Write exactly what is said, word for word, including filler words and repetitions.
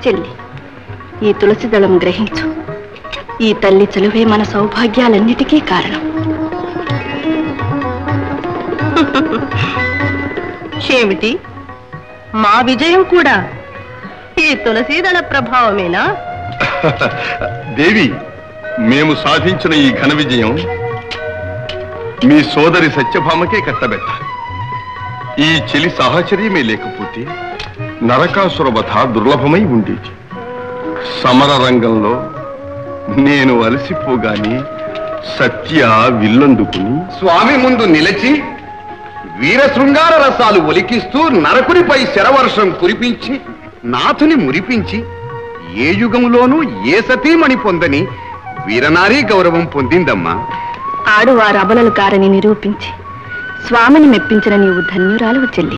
చెల్లి, ఈ తులసి దళం గ్రహించు. ఈ తల్లి చలువే మన సౌభాగ్యాలన్నిటికీ కారణం. ఏమిటి, మా విజయం కూడా ఈ తులసీదళ ప్రభావమేనా? దేవి, మేము సాధించిన ఈ ఘన విజయం మీ సోదరి సత్యభామకే కట్టబెట్టాలి. ఈ చెలి సాహచర్యమే లేకపోతే నరకాసుర వధ దుర్లభమై ఉండేది. సమర రంగంలో నేను అలసిపోగాని సత్య విల్లందుకుని స్వామి ముందు నిలిచి వీర శృంగార రసాలు ఒలికిస్తూ నరకునిపై శరవర్షం కురిపించి నాథుని మురిపించి ఏ యుగంలోనూ ఏ సతీమణి పొందని వీరనారీ గౌరవం పొందిందమ్మా. ఆడువారు అబలలు కారని నిరూపించి స్వామిని మెప్పించిన నీవు ధన్యురాలు చెల్లి.